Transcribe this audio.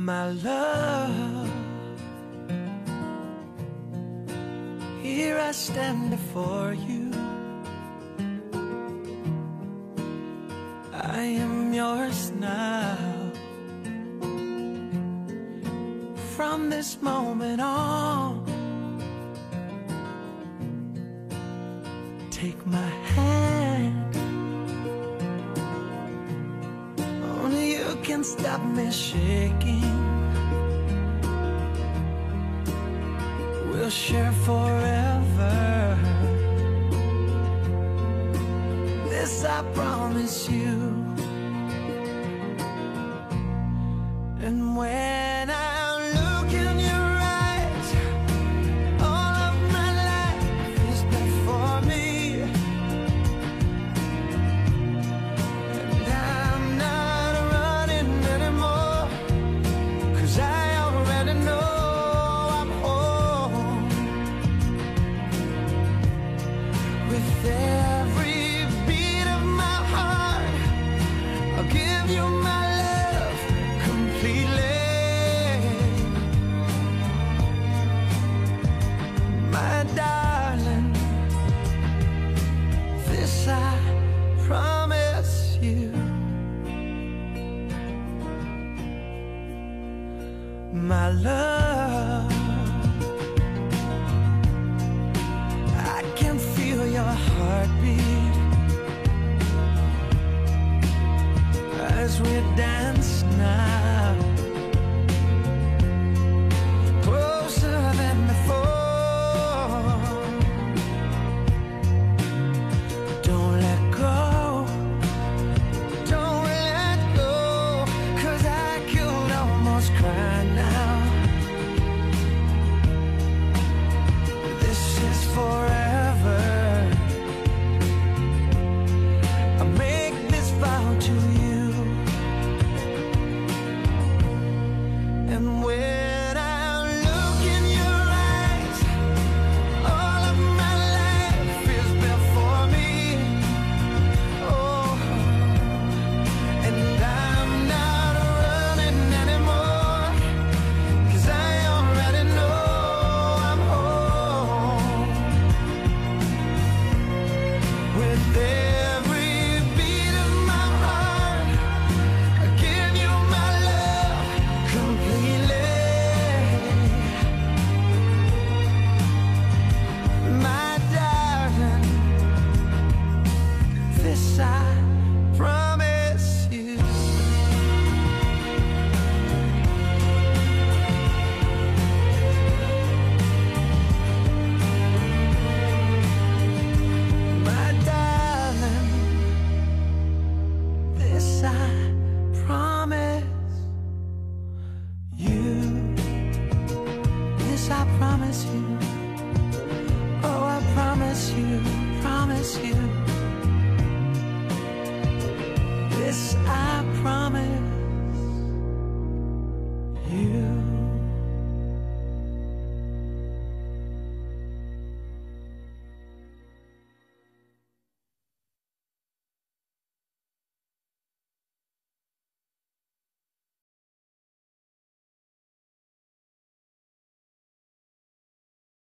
My love, here I stand before you. I am yours now. From this moment on, take my hand. Only you can stop me shaking. We'll share forever. This I promise you. And when I look in your eyes, all of my life is before me. And I'm not running anymore, 'cause I already know I'm home. With every beat of my heart, I'll give you my love completely. My darling, this I promise you. My love, I can feel your heartbeat as we dance now, closer than before. Don't let go, don't let go, 'cause I could almost cry now. This is forever. I make this vow to you. And when I look in your eyes, all of my life is before me. Oh, and I'm not running anymore, 'cause I already know I'm home. With every beat of my heart, I give you my love completely. My darling, this I promise you. My darling, this I promise you. This I promise you. Oh, I promise you, promise you. This I promise